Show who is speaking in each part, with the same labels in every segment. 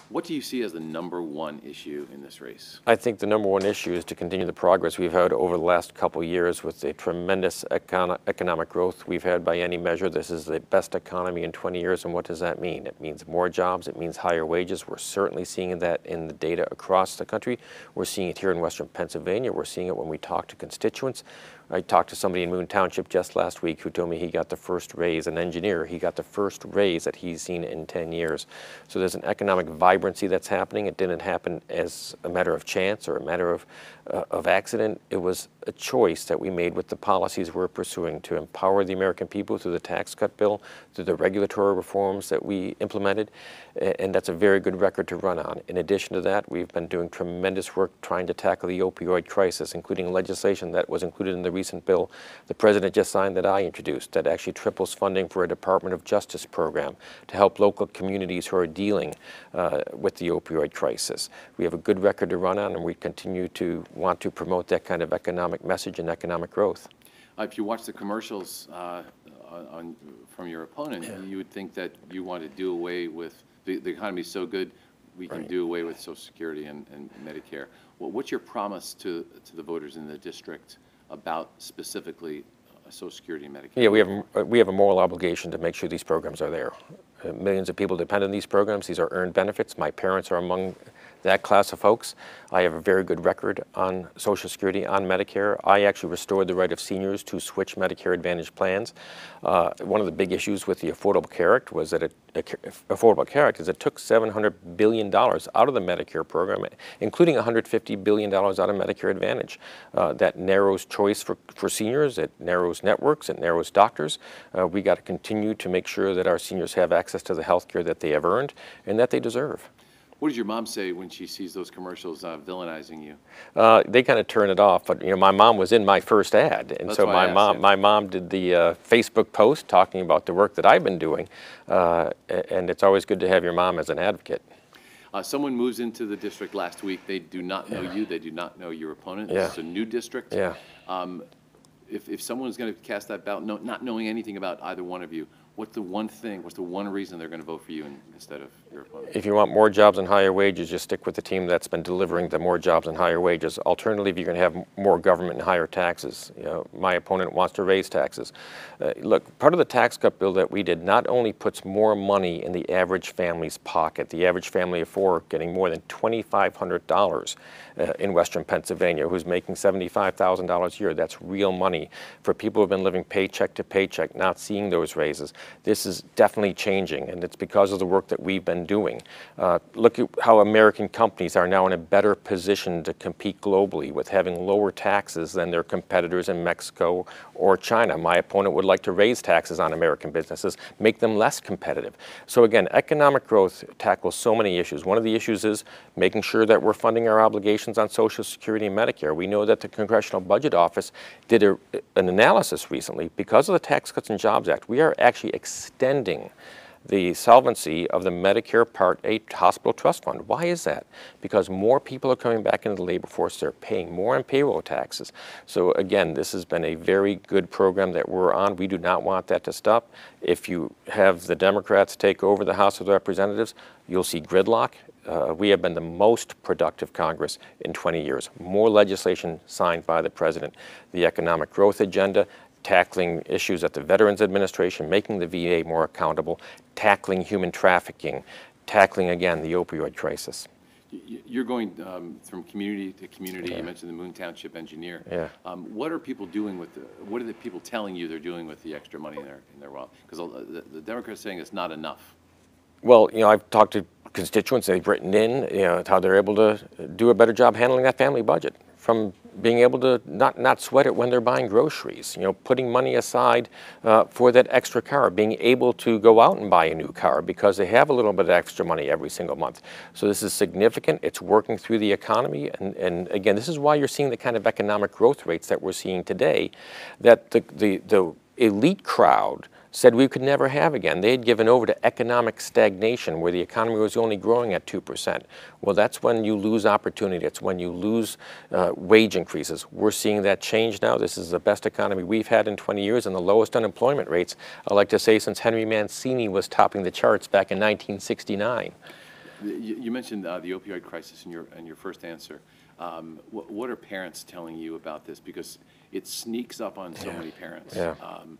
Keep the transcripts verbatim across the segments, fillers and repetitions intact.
Speaker 1: What do you see as the number one issue in this race?
Speaker 2: I think the number one issue is to continue the progress we've had over the last couple of years with the tremendous econ economic growth we've had by any measure. This is the best economy in twenty years, and what does that mean? It means more jobs, it means higher wages. We're certainly seeing that in the data across the country. We're seeing it here in Western Pennsylvania. We're seeing it when we talk to constituents. I talked to somebody in Moon Township just last week who told me he got the first raise, an engineer, he got the first raise that he's seen in ten years. So there's an economic vibrancy that's happening. It didn't happen as a matter of chance or a matter of, uh, of accident. It was a choice that we made with the policies we're pursuing to empower the American people through the tax cut bill, through the regulatory reforms that we implemented, and that's a very good record to run on. In addition to that, we've been doing tremendous work trying to tackle the opioid crisis, including legislation that was included in the recent bill the President just signed that I introduced that actually triples funding for a Department of Justice program to help local communities who are dealing uh, with the opioid crisis. We have a good record to run on, and we continue to want to promote that kind of economic message and economic growth.
Speaker 1: Uh, if you watch the commercials uh, on, from your opponent, yeah. you would think that you want to do away with, the, the economy is so good, we can right. do away with Social Security and, and Medicare. Well, what's your promise to, to the voters in the district about specifically uh, Social Security and Medicare?
Speaker 2: Yeah, we have, we have a moral obligation to make sure these programs are there. Uh, millions of people depend on these programs. These are earned benefits. My parents are among that class of folks. I have a very good record on Social Security, on Medicare. I actually restored the right of seniors to switch Medicare Advantage plans. Uh, one of the big issues with the Affordable Care Act was that it, uh, Affordable Care Act is it took seven hundred billion dollars out of the Medicare program, including one hundred fifty billion dollars out of Medicare Advantage. Uh, that narrows choice for, for seniors, it narrows networks, it narrows doctors. Uh, we got to continue to make sure that our seniors have access to the health care that they have earned and that they deserve.
Speaker 1: What does your mom say when she sees those commercials uh, villainizing you?
Speaker 2: Uh, they kind of turn it off, but you know, my mom was in my first ad, and
Speaker 1: That's
Speaker 2: so my
Speaker 1: asked,
Speaker 2: mom,
Speaker 1: yeah.
Speaker 2: my mom did the uh, Facebook post talking about the work that I've been doing, uh, and it's always good to have your mom as an advocate.
Speaker 1: Uh, someone moves into the district last week. They do not know yeah. you. They do not know your opponent.
Speaker 2: Yeah.
Speaker 1: This is a new district.
Speaker 2: Yeah.
Speaker 1: Um, if if someone's going to cast that ballot, no, not knowing anything about either one of you, what's the one thing, what's the one reason they're going to vote for you instead of your opponent?
Speaker 2: If you want more jobs and higher wages, just stick with the team that's been delivering the more jobs and higher wages. Alternatively, you're going to have more government and higher taxes. You know, my opponent wants to raise taxes. Uh, look, part of the tax cut bill that we did not only puts more money in the average family's pocket, the average family of four getting more than twenty-five hundred dollars uh, in Western Pennsylvania, who's making seventy-five thousand dollars a year. That's real money for people who have been living paycheck to paycheck, not seeing those raises. This is definitely changing, and it's because of the work that we've been doing. Uh, look at how American companies are now in a better position to compete globally with having lower taxes than their competitors in Mexico or China. My opponent would like to raise taxes on American businesses, make them less competitive. So again, economic growth tackles so many issues. One of the issues is making sure that we're funding our obligations on Social Security and Medicare. We know that the Congressional Budget Office did a, an analysis recently. Because of the Tax Cuts and Jobs Act, we are actually extending the solvency of the Medicare Part A hospital trust fund. Why is that? Because more people are coming back into the labor force. They're paying more in payroll taxes. So again, this has been a very good program that we're on. We do not want that to stop. If you have the Democrats take over the House of Representatives, you'll see gridlock. Uh, we have been the most productive Congress in twenty years. More legislation signed by the President. The economic growth agenda, tackling issues at the Veterans Administration, making the V A more accountable, tackling human trafficking, tackling, again, the opioid crisis.
Speaker 1: You're going um, from community to community.
Speaker 2: Yeah.
Speaker 1: You mentioned the Moon Township engineer.
Speaker 2: Yeah.
Speaker 1: Um, what are people doing with the, what are the people telling you they're doing with the extra money in their, in their wallet? Because the, the Democrats are saying it's not enough.
Speaker 2: Well, you know, I've talked to constituents, they've written in, you know, how they're able to do a better job handling that family budget, from being able to not, not sweat it when they're buying groceries, you know, putting money aside uh, for that extra car, being able to go out and buy a new car because they have a little bit of extra money every single month. So this is significant. It's working through the economy. And, and again, this is why you're seeing the kind of economic growth rates that we're seeing today, that the, the, the elite crowd said we could never have again. They had given over to economic stagnation where the economy was only growing at two percent. Well, that's when you lose opportunity. It's when you lose uh, wage increases. We're seeing that change now. This is the best economy we've had in twenty years and the lowest unemployment rates, I like to say, since Henry Mancini was topping the charts back in nineteen sixty-nine.
Speaker 1: You, you mentioned uh, the opioid crisis in your, in your first answer. Um, what, what are parents telling you about this? Because it sneaks up on so
Speaker 2: Yeah.
Speaker 1: many parents.
Speaker 2: Yeah.
Speaker 1: Um,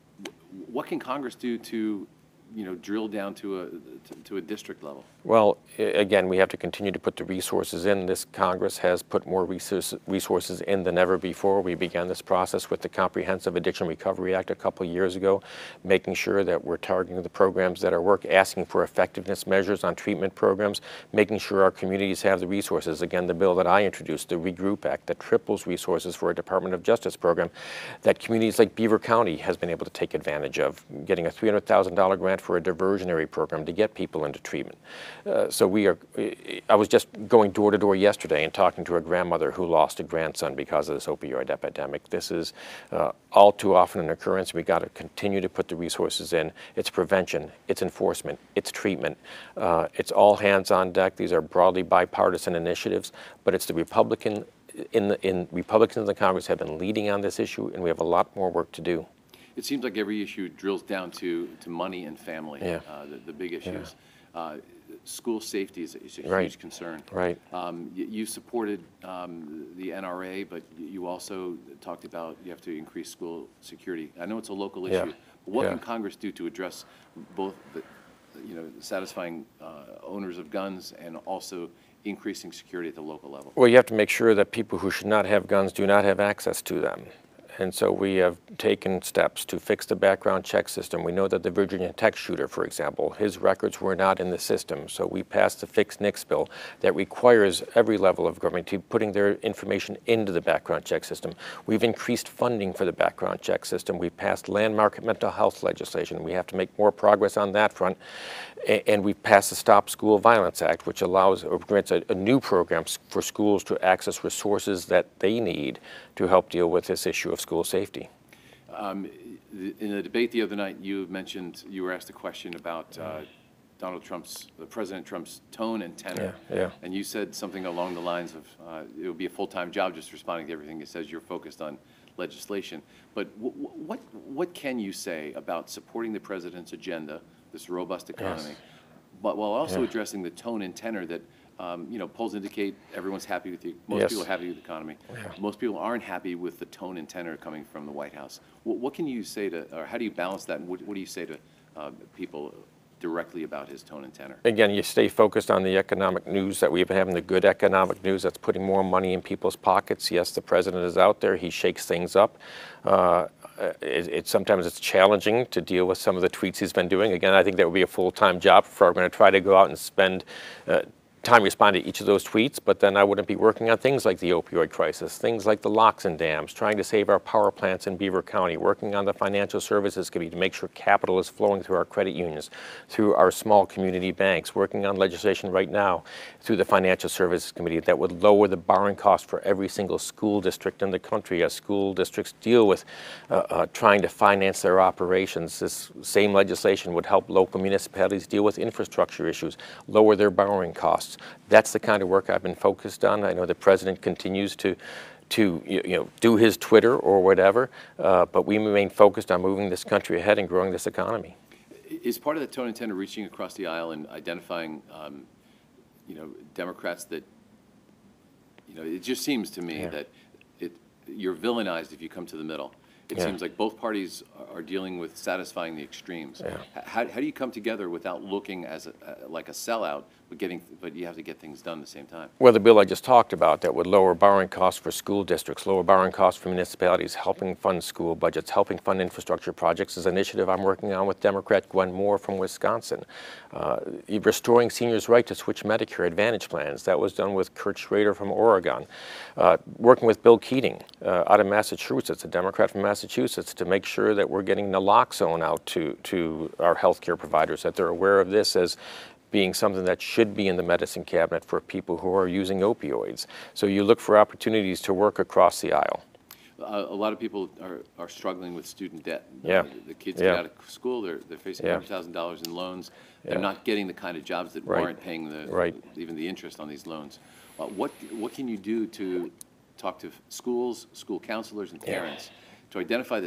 Speaker 1: wh- what can Congress do to, you know, drill down to a, to, to a district level?
Speaker 2: Well, i- again, we have to continue to put the resources in. This Congress has put more resource- resources in than ever before. We began this process with the Comprehensive Addiction Recovery Act a couple years ago, making sure that we're targeting the programs that are work, asking for effectiveness measures on treatment programs, making sure our communities have the resources. Again, the bill that I introduced, the Regroup Act, that triples resources for a Department of Justice program that communities like Beaver County has been able to take advantage of, getting a three hundred thousand dollar grant for a diversionary program to get people into treatment. Uh, so we are, I was just going door to door yesterday and talking to a grandmother who lost a grandson because of this opioid epidemic. This is uh, all too often an occurrence. We got to continue to put the resources in. It's prevention, it's enforcement, it's treatment. Uh, it's all hands on deck. These are broadly bipartisan initiatives, but it's the Republican, in the, in Republicans in the Congress have been leading on this issue, and we have a lot more work to do.
Speaker 1: It seems like every issue drills down to, to money and family,
Speaker 2: Yeah.
Speaker 1: uh, the, the big issues. Uh, school safety is, is a huge
Speaker 2: Right.
Speaker 1: concern.
Speaker 2: Right.
Speaker 1: Um, you, you supported um, the N R A, but you also talked about you have to increase school security. I know it's a local
Speaker 2: Yeah.
Speaker 1: issue, but what
Speaker 2: Yeah.
Speaker 1: can Congress do to address both the, you know, satisfying uh, owners of guns and also increasing security at the local level?
Speaker 2: Well, you have to make sure that people who should not have guns do not have access to them. And so we have taken steps to fix the background check system. We know that the Virginia Tech shooter, for example, his records were not in the system. So we passed the Fix NICS bill that requires every level of government to putting their information into the background check system. We've increased funding for the background check system. We passed landmark mental health legislation. We have to make more progress on that front. A- And we've passed the Stop School Violence Act, which allows or grants a, a new program for schools to access resources that they need to help deal with this issue of school safety.
Speaker 1: Um, th- in the debate the other night, you mentioned, you were asked a question about uh, Donald Trump's, uh, President Trump's tone and tenor.
Speaker 2: Yeah, yeah.
Speaker 1: And you said something along the lines of, uh, it would be a full-time job just responding to everything he says. You're focused on legislation. But w- w- what, what can you say about supporting the president's agenda, this robust economy,
Speaker 2: Yes.
Speaker 1: but while also
Speaker 2: Yeah.
Speaker 1: addressing the tone and tenor that, um, you know, polls indicate everyone's happy with the, most
Speaker 2: Yes.
Speaker 1: people are happy with the economy.
Speaker 2: Yeah.
Speaker 1: Most people aren't happy with the tone and tenor coming from the White House. What, what can you say to, or how do you balance that? And what, what do you say to uh, people directly about his tone and tenor?
Speaker 2: Again, you stay focused on the economic news that we've been having, the good economic news that's putting more money in people's pockets. Yes, the president is out there. He shakes things up. Uh, it, it, sometimes it's challenging to deal with some of the tweets he's been doing. Again, I think that would be a full-time job if we're going to try to go out and spend uh, time responding to each of those tweets, but then I wouldn't be working on things like the opioid crisis, things like the locks and dams, trying to save our power plants in Beaver County, working on the Financial Services Committee to make sure capital is flowing through our credit unions, through our small community banks, working on legislation right now through the Financial Services Committee that would lower the borrowing cost for every single school district in the country as school districts deal with uh, uh, trying to finance their operations. This same legislation would help local municipalities deal with infrastructure issues, lower their borrowing costs. That's the kind of work I've been focused on. I know the president continues to, to you know, do his Twitter or whatever, uh, but we remain focused on moving this country ahead and growing this economy.
Speaker 1: Is part of the tone and tenor reaching across the aisle and identifying, um, you know, Democrats that, you know, it just seems to me
Speaker 2: Yeah.
Speaker 1: that it, you're villainized if you come to the middle. It
Speaker 2: Yeah.
Speaker 1: seems like both parties are dealing with satisfying the extremes.
Speaker 2: Yeah.
Speaker 1: H- How, how do you come together without looking as a, uh, like a sellout, but getting, but you have to get things done at the same time?
Speaker 2: Well, the bill I just talked about that would lower borrowing costs for school districts, lower borrowing costs for municipalities, helping fund school budgets, helping fund infrastructure projects is an initiative I'm working on with Democrat Gwen Moore from Wisconsin. Uh, restoring seniors' right to switch Medicare Advantage plans. That was done with Kurt Schrader from Oregon. Uh, working with Bill Keating uh, out of Massachusetts, a Democrat from Massachusetts, to make sure that we're getting naloxone out to, to our healthcare providers, that they're aware of this as being something that should be in the medicine cabinet for people who are using opioids. So you look for opportunities to work across the aisle.
Speaker 1: Uh, a lot of people are, are struggling with student debt.
Speaker 2: Yeah.
Speaker 1: The, the kids
Speaker 2: Yeah.
Speaker 1: get out of school, they're, they're facing
Speaker 2: Yeah.
Speaker 1: one hundred thousand dollars in loans. They're
Speaker 2: Yeah.
Speaker 1: not getting the kind of jobs that
Speaker 2: Right.
Speaker 1: warrant paying the,
Speaker 2: Right.
Speaker 1: even the interest on these loans. Uh, what, what can you do to talk to schools, school counselors, and
Speaker 2: Yeah.
Speaker 1: parents to identify this,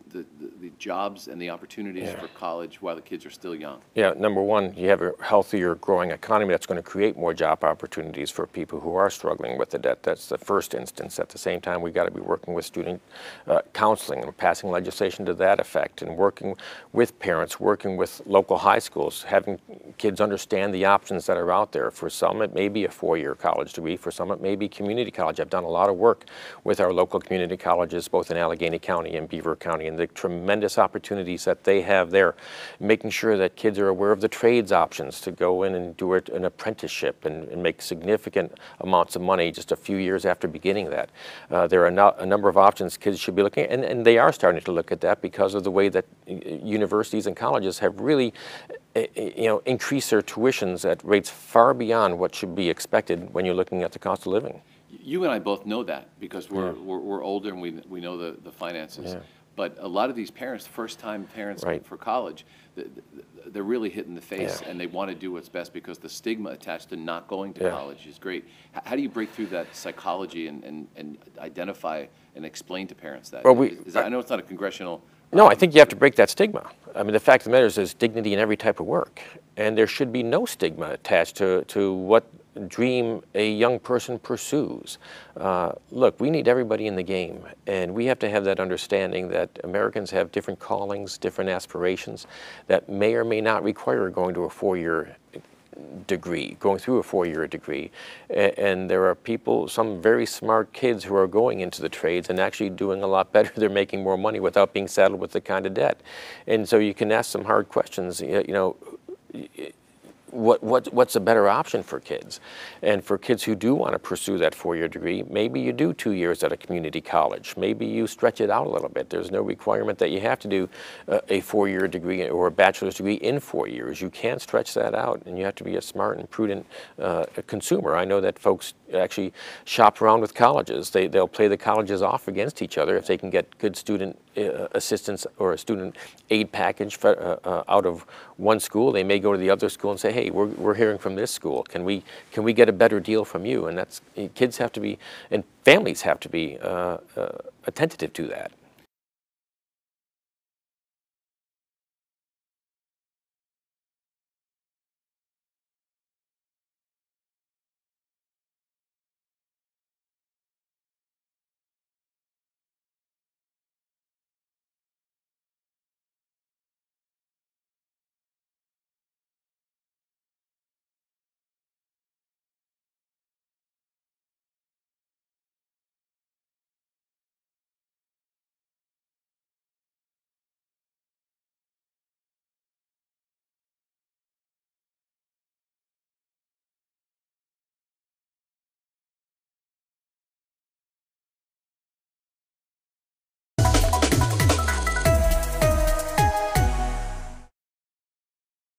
Speaker 1: the, the, the jobs and the opportunities
Speaker 2: Yeah.
Speaker 1: for college while the kids are still young?
Speaker 2: Yeah, number one, you have a healthier growing economy that's going to create more job opportunities for people who are struggling with the debt. That's the first instance. At the same time, we've got to be working with student uh, counseling and passing legislation to that effect, and working with parents, working with local high schools, having kids understand the options that are out there. For some, it may be a four-year college degree. For some, it may be community college. I've done a lot of work with our local community colleges, both in Allegheny County and Beaver County, and the tremendous opportunities that they have there, making sure that kids are aware of the trades options to go in and do it, an apprenticeship and, and make significant amounts of money just a few years after beginning that. Uh, there are no, a number of options kids should be looking at, and, and they are starting to look at that because of the way that universities and colleges have really you know, increased their tuitions at rates far beyond what should be expected when you're looking at the cost of living.
Speaker 1: You and I both know that because we're,
Speaker 2: Yeah.
Speaker 1: we're, we're older and we, we know the, the finances.
Speaker 2: Yeah.
Speaker 1: But a lot of these parents, first-time parents
Speaker 2: Right.
Speaker 1: for college, th- th- they're really hit in the face,
Speaker 2: Yeah.
Speaker 1: and they want to do what's best because the stigma attached to not going to
Speaker 2: Yeah.
Speaker 1: college is great. H- How do you break through that psychology and, and, and identify and explain to parents that?
Speaker 2: Well, we-
Speaker 1: Is that- I know it's not a congressional.
Speaker 2: No, I
Speaker 1: um,
Speaker 2: think you have to break that stigma. I mean, the fact of the matter is there's dignity in every type of work, and there should be no stigma attached to, to what dream a young person pursues. Uh, look, we need everybody in the game, and we have to have that understanding that Americans have different callings, different aspirations that may or may not require going to a four-year degree, going through a four-year degree. A- and there are people, some very smart kids who are going into the trades and actually doing a lot better. They're making more money without being saddled with the kind of debt. And so you can ask some hard questions, you you know, What, what, what's a better option for kids? And for kids who do want to pursue that four-year degree, maybe you do two years at a community college. Maybe you stretch it out a little bit. There's no requirement that you have to do uh, a four-year degree or a bachelor's degree in four years. You can stretch that out, and you have to be a smart and prudent uh, consumer. I know that folks actually shop around with colleges. They, they'll play the colleges off against each other if they can get good student uh, assistance or a student aid package for, uh, uh, out of one school. They may go to the other school and say, hey, we're, we're hearing from this school. Can we, can we get a better deal from you? And that's, kids have to be, and families have to be uh, uh, attentive to that.